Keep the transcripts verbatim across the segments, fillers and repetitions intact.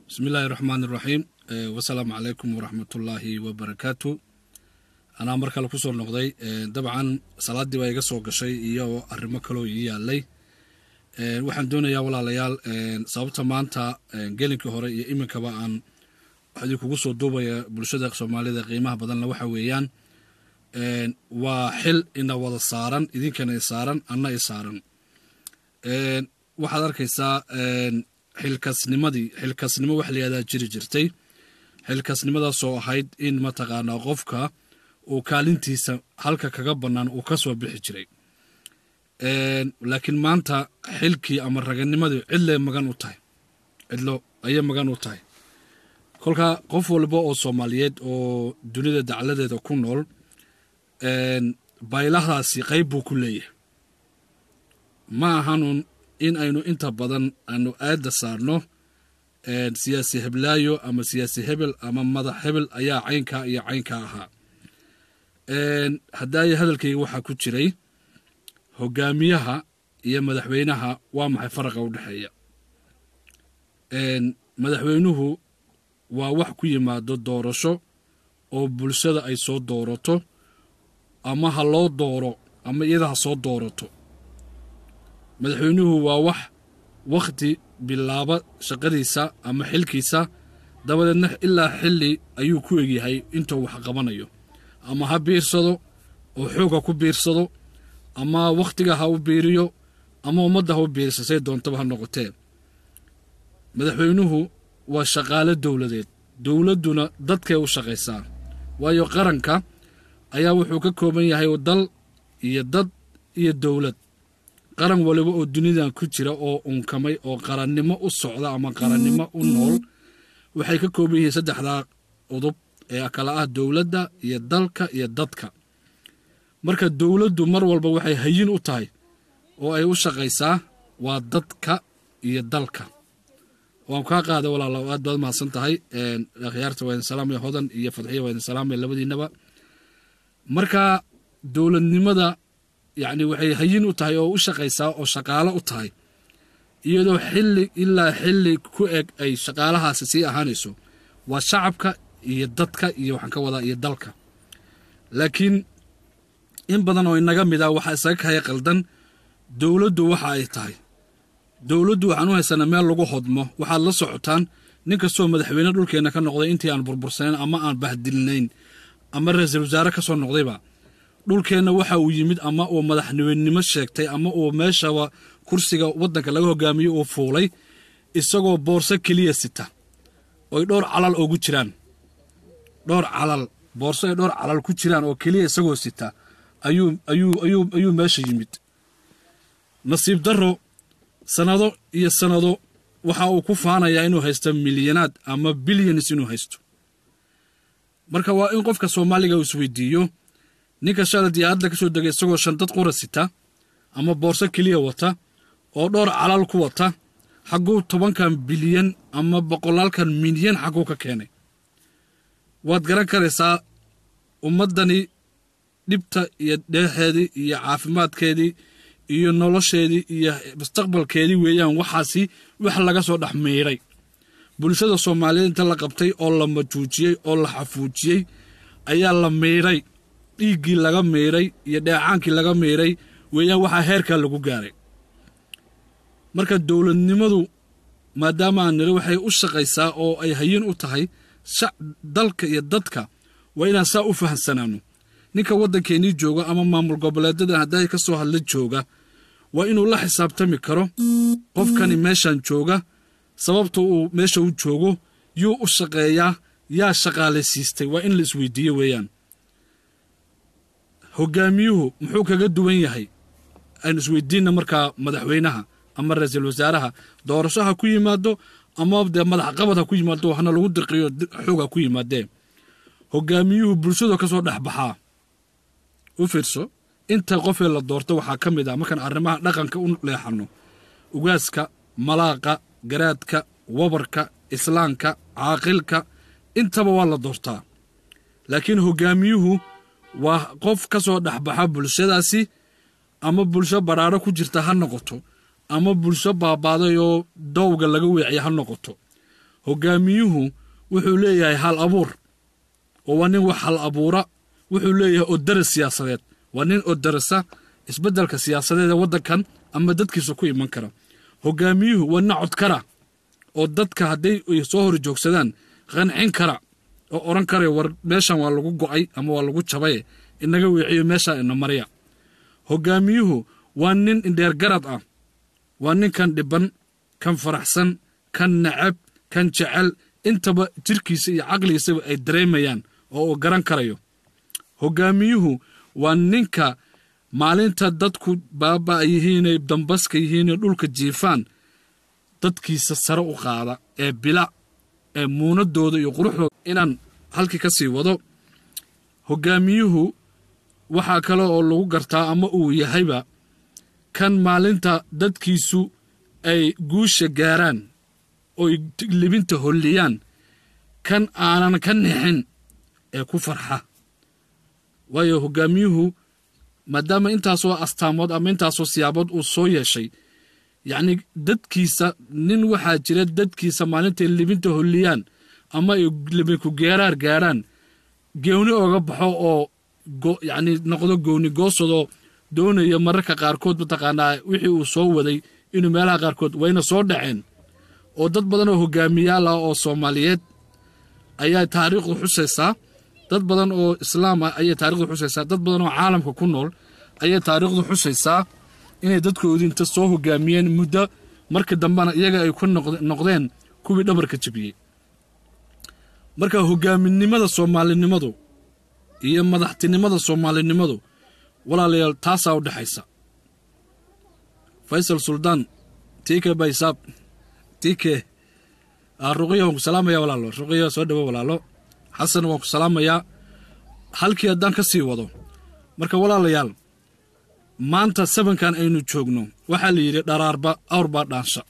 بسم الله الرحمن الرحيم والسلام عليكم ورحمة الله وبركاته. أنا مركل كسر نقضي طبعا صلاة دي ويجا سوق شيء يا الرمكلو ياللي وحن دون يا ولا ليال صابت ما أنت جالك هراء إما كبان حديك وصل دوبا برشة سومالي ذا قيمة بدلنا وحويان وحل إن وضع صارن إذا كان يصارن أنا يصارن وحضر كيسا xilkaasnimadii xilkaasnimo wax la yiraahdo jiri jirtay xilkaasnimadaas oo ahayd in ma taqaana qofka uu kaalintiisa halka kaga banaan uu ka soo bixi jiray ee laakiin maanta xilkii ama raganimadii cid magan u tahay cidlo ay magan u tahay kolka qof walba oo Soomaaliyeed oo dunida dacaladeeda ku nool ee baylahaasi qayb buu ku leeyahay ma ahanun in aynu inta badan aanu aada saarno ee siyaasi heblaayo ama siyaasi hebel ama madax hebel ayaa caynka iyo caynka ahaa ee haday hadalkayga waxa ku jiray hogaamiyaha iyo madaxweynaha waa maxay farqa u dhaxeeya ee madaxweynuhu waa wax ku yimaado doorasho oo bulshada ay soo doorato ama ha loo dooro ama iyada soo doorato madaxweynuhu waa wax waqti bilaaba shaqadiisa ama xilkiisa dabadeedna ilaa xilli ayuu ku egyahay intuu wax qabanayo ama ha biirsado oo xooga ku biirsado ama waqtiga ha u biiriyo ama ummadda ha u biirsasay doontaba ha noqotee madaxweynuhu waa shaqaale dawladeed dawladuna dadkay u shaqaysaa waayo qaranka ayaa wuxuu ka kooban yahay dal iyo dad iyo dawlad qaran waliba oo dunidan ku jira oo unkamay oo qarannimo u socda ama qarannimo u nool waxay ka kooban yihiin saddexda udub ee kala ah dawladda iyo dalka iyo dadka marka dawladdu mar walba waxay hayin u tahay oo ay u shaqaysaa waa dadka iyo dalka waan ka qaaday walaalaha aad baad maasan tahay ee akhyaarta waan salaam iyo hodan iyo fadxiyo waan salaam labadiinaba marka dawladnimada يعني waxay hayin u tahay oo u shaqaysaa oo shaqaale u tahay iyadoo xilli ilaa xilli ku eg ay shaqaalahaasi si ahaanayso waa shacabka iyo dadka iyo waxan ka wada iyo dalka laakiin in badan oo inaga mid ah waxa isaga kay qaldan dawladdu waxa ay tahay dawladdu waxaan u haysanaa meel lagu hodmo waxa la socotaan ninka soo madaxweyne dhulkeena ka noqday intii aan burbursaneyn ama aan bahdilnayn ama ra'iisul wasaare ka soo noqdayba dhulkeena waxa uu yimid ama oo madaxweynenimo sheegtay ama oo meeshaba kursiga wadanka laga hogaamiyo oo fuulay isagoo boorso kaliya sita oo dhowr calal ugu jiraan dhowr calal boorso ay dhowr calal ku jiraan oo kaliya isagoo sita ayuu ayuu ayuu ayuu meesha yimid nasiib daro sanado iyo sanado waxa uu ku faanayaa inuu haysto milyanaad ama billions inuu haysto marka waa in qofka Soomaaliga uu isweydiiyo ninka shaladi aad la ka soo dagay isagoo shan dad qurasita ama boorso kaliya wata oo dhowr calal ku wata xaquu toban bilyan ama boqolaalkan milyan xaquu ka keenay waad garan karaysaa ummadani dibta iyo dheexeedii iyo caafimaadkeedii iyo nolosheedii iyo mustaqbalkeedii weeyaan waxaasi wax laga soo dhaxmeeray bulshada Soomaaliyeed inta la qabtay oo la majuujiyay oo la xafuujiyay ayaa la meeray dhiigii laga meeray iyo dheecaankii laga meeray weeyaan waxa heerka lagu gaaray marka dawladnimadu maadaama aan niro waxay u shaqaysaa oo ay hayin u tahay dalka iyo dadka waa inaan saa u fahansanaano ninka wadankeeni jooga ama maamul goboleedyada haday ka soo hadla jooga waa inuu la xisaabtami karo qofkani meeshan jooga sababta uu meesha u joogo yuu u shaqeeyaa yaa shaqaaleysiistay waa in la isweydiiyo weeyaan hogaamiyuhu muxuu kaga duwan yahay aan isweydiina marka madaxweynaha ama ra'iisul wasaaraha doorashaha ku yimaado ama madax qabad ku yimaado waxna lagu dirqiyo xooga ku yimaadeen hogaamiyuhu bulshada ka soo dhaxbaxa u fiirso inta qof ee la doorto waxa kamid ah markan arrimaha dhaqanka u leexano ugaaska malaaqa garaadka wabarka islaamka caaqilka intaba waa la doortaa laakiin hogaamiyuhu waa qof ka soo dhaxbaxa bulshadaasi ama bulsho baraaro ku jirta ha noqoto ama bulsho baabaaday oo dawga laga weeciyo ha noqoto hogaamiyuhu wuxuu leeyahay hal abuur oo waa nin wax hal abuura wuxuu leeyahay oo daras siyaasadeed waa nin oo darasa isbeddelka siyaasadeed ee waddankan ama dadkiisa ku iman kara hogaamiyuhu waa nin cod kara oo dadka hadday soo hor joogsadaan qancin kara oo oran kara war meeshan waa lagu go'ay ama waa lagu jabay inaga wiciyo meesha ina mariya hogaamiyuhu waa nin indheer garad ah waa nin kan dhiban kan faraxsan kan nacab kan jecel intaba jirkiisa iyo caqligiisa ay dareemayaan oo uu garan karayo hogaamiyuhu waa ninka maalinta dadku baaba yihiin ay dambaska yihiin dhulka jiifaan dadkiisa sare u qaada ee bila ee muunadooda iyo quruxdooda inaan halkii ka sii wado hogaamiyuhu waxa kale oo lagu gartaa ama uu yahayba kan maalinta dadkiisu ay guusha gaaraan oo libinta holliyaan kan aanan ka nixin ee ku farxa waayo hogaamiyuhu maadaama intaasoo astaamood ama intaasoo siyaabood uu soo yeeshay yacni dadkiisa nin waxaa jira dadkiisa maalinta libinta holliyaan ama ay libinku geeraar gaaraan geewni ooga baxo oo yacni noqdo gooni goosadoo doonaya mararka qaarkood mataqaanaa wixii uu soo waday inuu meelaha qaarkood wayna soo dhaceen oo dad badan oo hogaamiyaal ah oo Soomaaliyeed ayaa taariikhdu xusaysaa dad badan oo islaam ah ayaa taariikhdu xusaysaa dad badan oo caalamka ku nool ayaa taariikhdu xusaysaa inay dadkoodu inta soo hogaamiyeen muddo marka dambana iyaga ay ku noqdeen kuwii dhabarka jabiyay marka hogaaminimada Soomaalinimadu iyo madaxtinimada Soomaalinimadu walaalayaal taasaa u dhaxaysa Faisal Sultan tike baysab tike ruqiyo ku salaamaya walaalo ruqiyo soo dhawo walaalo xasan waan ku salaamaya halkii haddaan ka sii wado marka walaalayaal maanta sabankan aynu joogno waxaa la yidhi dharaarba awr baa dhaansha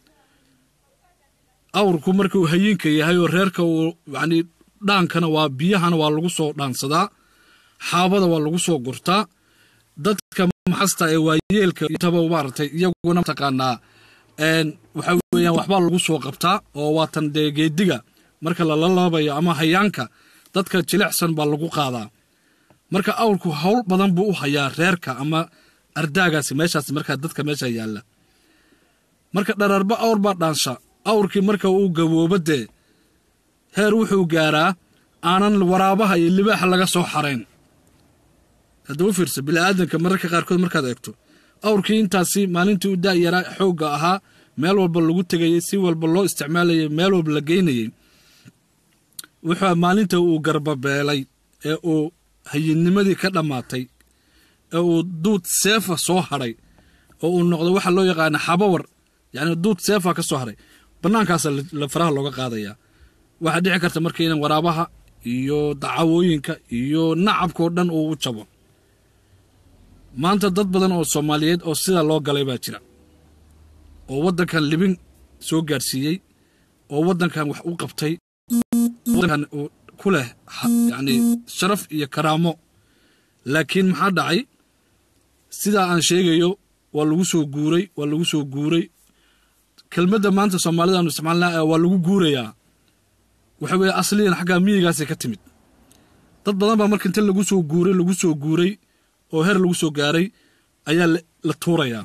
awrku markuu hayinka yahay oo reerka uu yacni dhaankana waa biyahana waa lagu soo dhaansadaa xaabada waa lagu soo gurtaa dadka maxasta ee waayeelka intaba maartay iyaguna taqaanaa een waxa weeyaan waxba lagu soo qabtaa oo waatan de geediga marka la lalabayo ama hayaanka dadka jilicsan baa lagu qaadaa marka awrku hawl badan buu u hayaa reerka ama ardaagaasi meeshaas marka dadka meesha yaala marka dhararba awr baa dhaansha awrkii marka uu gaboobade heer wuxuu gaaraa aanan waraabaha iyo libaaxa laga soo xarayn hadda u fiirsa bilaadanka mararka qaarkood markaad eegto awrkii intaasi maalintii u daayara xooga ahaa meel walba lagu tagayay si walba loo isticmaalayay meel walba la geynayay wuxuu maalinta uu garbabeelay ee uu hayinimadii ka dhamaatay ee uu duud seefa soo haray oo uu noqdo waxa loo yaqaan xabawar yaani duud seefa ka soo haray banaankaas la faraha looga qaadaya waxa dhici karta markii in waraabaha iyo dacawooyinka iyo nacabko dhan uu u jabo maanta dad badan oo Soomaaliyeed oo sida loo galay baa jira oo wadankan libin soo gaarsiiyay oo wadankan wax u qabtay wadankan ku leh yaani sharaf iyo karaamo laakiin maxaa dhacay sida aan sheegayo waa lagu soo guuray waa lagu soo guuray kelmadda maanta Soomaalida aanu isticmaalnaa waa lagu guurayaa waxa weeye asliyan xagga miyigaas ka timid dad badan baa markii inta lagu soo guuray lagu soo guuray oo heer lagu soo gaaray ayaa la tuurayaa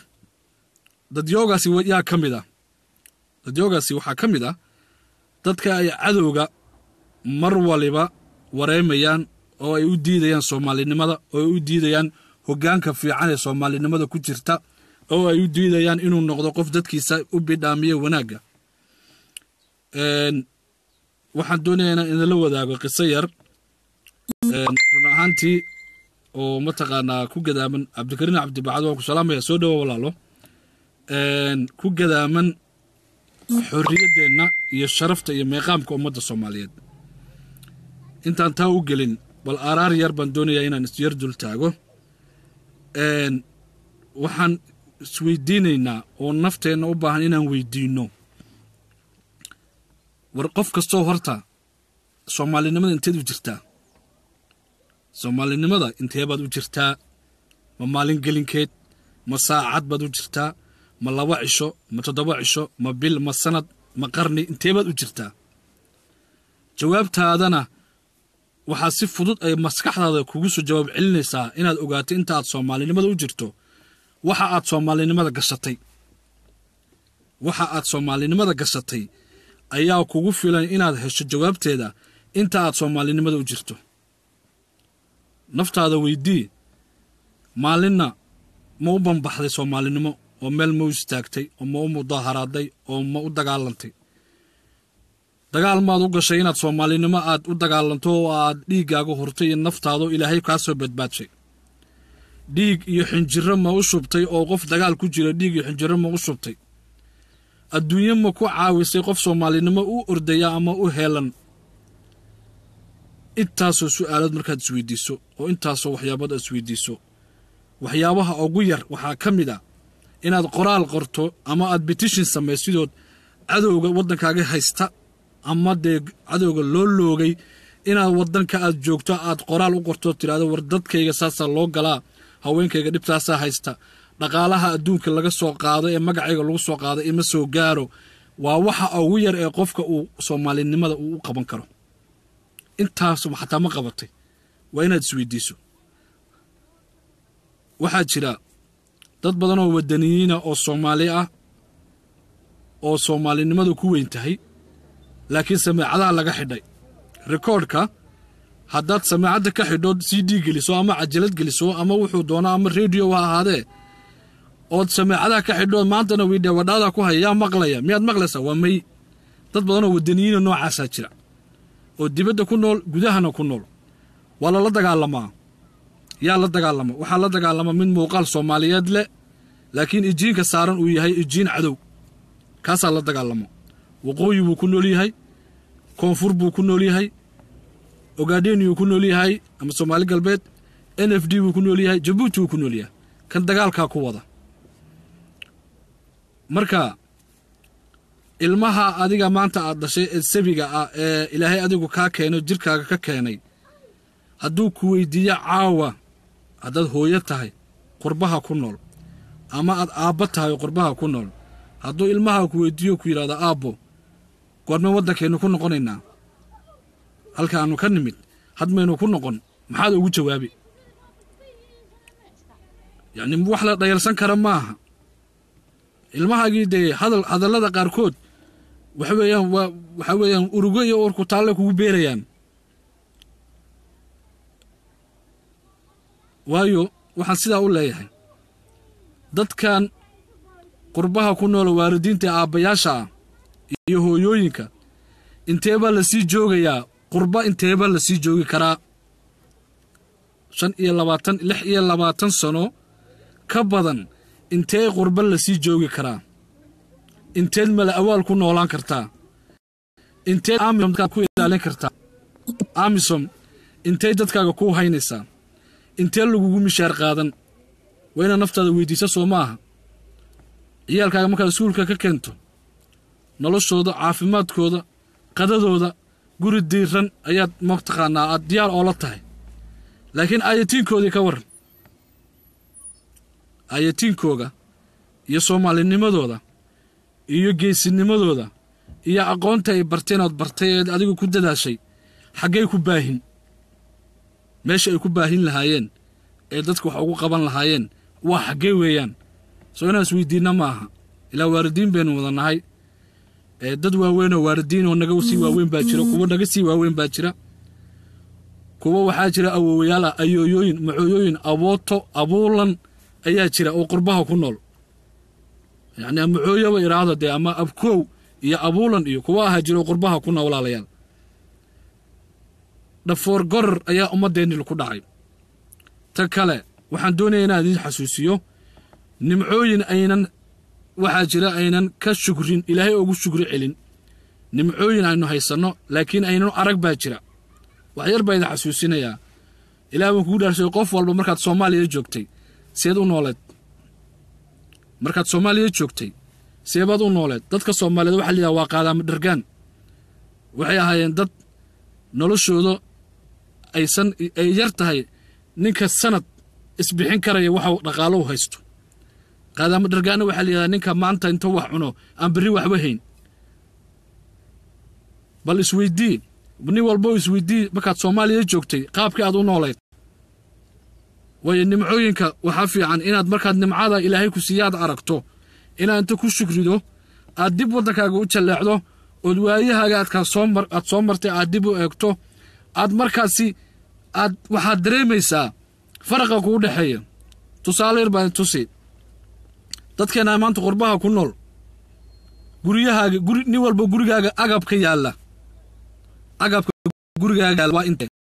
dad yoogaasi yaa kamid ah dad yoogaasi waxa kamid ah dadka ay cadowga mar waliba wareemayaan oo ay u diidayaan Soomaalinimada oo ay u diidayaan hoggaanka fiican ee Soomaalinimada ku jirta oo ay u diidayaan inuu noqdo qof dadkiisa u bidhaamiyo wanaaga een waxaan doonayaa in la wadaago qiso yar een run ahaantii oo mataqaanaa ku gadaaman Cabdikariin Cabdi Bacad oo ku salaamaya soo dhawo walaalo een ku gadaaman xorriyadeena iyo sharafta iyo meeqaamka ummadda Soomaaliyeed intaan taa u gelin bal araar yar baan doonayaa inaan isyar dul taago een waxaan isweydiinaynaa oo nafteena u baahan inaan weydiino war qof kastoo horta Soomaalinimada inteed u jirtaa Soomaalinimada intee baad u jirtaa ma maalin gelinkeed ma saacad baad u jirtaa ma laba cisho ma toddoba cisho ma bil ma sanad ma qarni inteebaad u jirtaa jawaabtaadana waxaa si fudud ay maskaxdaada kugu soo jawaab celinaysaa inaad ogaato inta aad Soomaalinimada u jirto waxa aad Soomaalinimada gashatay waxa aad Soomaalinimada gashatay ayaa kugu filan inaad hesho jawaabteeda inta aad Soomaalinimada u jirto naftaada weydii maalinna ma u banbaxday Soomaalinimo oo meel ma u istaagtay oo ma u mudaharaaday oo ma u dagaalantay dagaal maad u gashay inaad Soomaalinimo aad u dagaalanto oo aad dhiigaaga hurtay in naftaada Ilaahay ka soo badbaadshay dhiig iyo xinjiro ma u shubtay oo qof dagaal ku jira dhiig iyo xinjiro ma u shubtay adduunyo ma ku caawisay qof Soomaalinimo u ordaya ama u heelan intaasoo su'aalaad markaad isweydiiso oo intaasoo waxyaabada isweydiiso waxyaabaha ugu yar waxaa ka mid ah inaad qoraal qorto ama aad petition samaysidood cadowga waddankaaga haysta ama dee cadowga loo loogay inaad waddanka aad joogto aad qoraal u qorto tiraado war dadkayga saasa loo galaa haweenkayga dhibtaasa haysta dhaqaalaha adduunka laga soo qaado ee magacayga lagu soo qaado ima soo gaaro waa waxa ugu yar ee qofka uu Soomaalinimada uu u qaban karo intaas xataa ma qabatay waa inaad isweydiiso waxaa jira dad badan oo wadaniyiin ah oo Soomaali ah oo Soomaalinimadu ku weyn tahay laakiin samaacadaha laga xidhay recordka haddaad samaacada ka xidhood C D geliso ama cajalad geliso ama wuxuu doonaa ama radio ha ahaadee ood samaacadaha ka xidhood maantana video wadhaada ku haya maqlaya miyaad maqlaysaa waa may dad badan oo wadaniyiin noocaas ah jira oo dibadda ku nool gudahana ku nool wala la dagaalamaa yaa la dagaalamo waxa la dagaalamo mid muuqaal Soomaaliyeed leh laakiin ijiinka saaran uu yahay ijiin cadow kaasa la dagaalamo waqooyi buu ku nool yahay koonfur buu ku nool yahay Ogaadeen uu ku nool yahay ama Soomaali galbeed N F D buu ku nool yahay Djibouti uu ku nool yahay kan dagaalka ku wada marka ilmaha adiga maanta aad dhashay ee sabiga ah ee Ilaahay adigu ka keenay jirkaaga ka keenay hadduu ku weydiiyo caawa haddaad hooyo tahay qurbaha ku nool ama aad aabba tahay qurbaha ku nool hadduu ilmaha ku weydiiyo ku yiraahdo aabbo goorma waddankeenu ku noqonaynaa halka aanu ka nimid hadmaynu ku noqon maxaad ugu jawaabi yani wax la dhayalsan kara maaha ilmahaagii dee hadal hadallada qaarkood waxa weeyaan waxa weeyaan urugo iyo urku taale kugu beerayaan waayo waxaan sidaa u leeyahay dadkan qurbaha ku nool waalidiinta aabbayaasha iyo hooyooyinka inteeba la sii joogayaa qurba inteeba la sii joogi karaa shan iyo labaatan lix iyo labaatan sano ka badan intee qurba la sii joogi karaa inteed mala awaal ku noolaan kartaa inteed amisom ku ilaalin kartaa amisom intee dadkaaga ku haynaysaa intee lagugu mishaar qaadan wayna naftaada weydiisa soo maaha ciyaalkaaga markaad iskuulka ka keento noloshooda caafimaadkooda qadadooda guri diiran ayaad maqtaqaanaa aad diyaar oo la tahay laakiin ayatiinkoodii ka waran ayatiinkooga iyo Soomaalinimadooda iyo geesinimadooda iyo aqoonta ay barteen oo bartay ee adigu ku dadaashay xaggay ku baahin meesha ay ku baahin lahaayeen ee dadku wax ugu qaban lahaayeen waa xaggay weeyaan soo inaan isweydiina maaha ilaa waalidiin baynu wadanahay ee dad waaweyn oo waalidiin oo naga sii waaweyn baa jira kuwa naga sii waaweyn baa jira kuwa waxaa jira awoowayaal ayooyooyin macooyooyin abooto abuulan ayaa jira oo qurbaha ku nool yani macooyo way iraahdo de ama abkoow iyo abuulan iyo kuwa aha jira qurbaha ku nool walaalayaal dhafoor gor ayaa ummadeena ku dhacay ta kale waxaan doonayaa inaan idin xasuusiyo nimcooyin aynan waxa jira aynan ka shukrin Ilaahay ugu shukri celin nimcooyin aynu haysano laakiin aynan arag baa jira wax yar baa idin xasuusinaya Ilaahay wuxuu ku dhaarshay qof walba markaad Soomaaliya joogtay seed u nooleed markaad Soomaaliya joogtay seebaad u nooleed dadka Soomaaliyeed waxa la yiraahdaa waa qaadama dhargaan waxay ahaayeen dad noloshooda aysan ay yar tahay ninka sanad isbixin karaya waxa dhaqaalo u haysto qaadama dhargaan waxa la yiraahdaa ninka maanta inta wax cuno aan bari waxba hayn bal isweydii nin walbo isweydii markaad Soomaaliya joogtay qaabkii aad u nooleed way nimcooyinka waxa fiican inaad markaad nimcada Ilaahay ku siyaad aragto inaad inta ku shukrido aad dib wadankaaga u jaleecdo oo waayahaaga aad ka soo mar aad soo martay aad dib u eegto aad markaasi aad waxa dareemaysaa farqa ku dhaxeeya tusaale baan tusi dadkeena maanta qurbaha ku nool guriyahaaga guri nin walba gurigaaga agab ka yaala agabka gurigaaga waa inta